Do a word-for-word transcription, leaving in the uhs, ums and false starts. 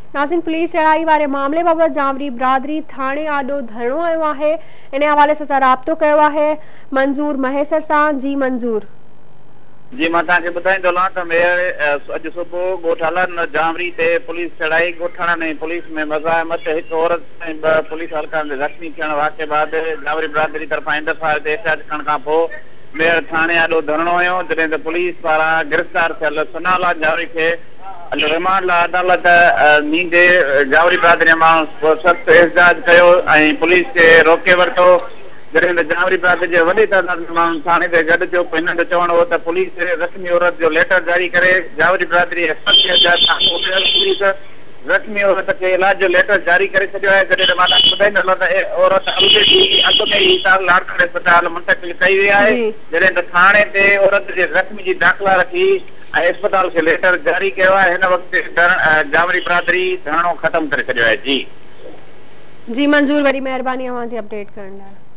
नाज़रीन, पुलिस चढ़ाई वारे मामले बाबत जावरी बिरादरी थाने आॾो धरणो आयो आहे। इन हवाले सां राब्तो कयो आहे मंजूर महेसर सां। जी मंजूर जी, मां तव्हांखे ॿुधाईंदो हलां त मेयर अॼु सुबुह ॻोठालन जामरी ते पुलिस चढ़ाई ॻोठण ऐं पुलिस में मज़ाहमत हिकु औरत ऐं ॿ पुलिस हल्का ज़ख़्मी थियण वाक़े बाद जावरी बिरादरी तरफ़ां इंदफ़ा ते एहतियात करण खां पोइ मेयर थाने आॾो धरणो हुयो, जॾहिं त पुलिस पारां गिरफ़्तार थियल सुनाला जावरी खे रिमांड लाइ अदालत नींदे जावरी बिरादरी माण्हू सख़्त एहतजाज कयो ऐं पुलिस खे रोके वरितो। जॾहिं त जावरी बिरादरी जे वॾी तादाद में माण्हू थाणे ते गॾु थियो। हिननि जो चवणु हो त पुलिस ज़ख़्मी औरत जो लेटर जारी करे जावरी बिरादरी पुलिस ज़ख़्मी औरत खे इलाज जो लेटर जारी करे छॾियो आहे। जॾहिं त मां तव्हांखे ॿुधाईंदो त औरत अॻु में ई लाड़काणे अस्पताल मुंतक़िल कई वई आहे, जॾहिं त थाणे ते औरत जे ज़ख़्मी जी दाख़िला रखी ऐं अस्पताल खे लेटर जारी कयो आहे। हिन वक़्तु जावरी बिरादरी धरणो ख़त्म करे छॾियो आहे। जी जी मंजूर, वॾी महिरबानी अवां जी अपडेट करण लाइ।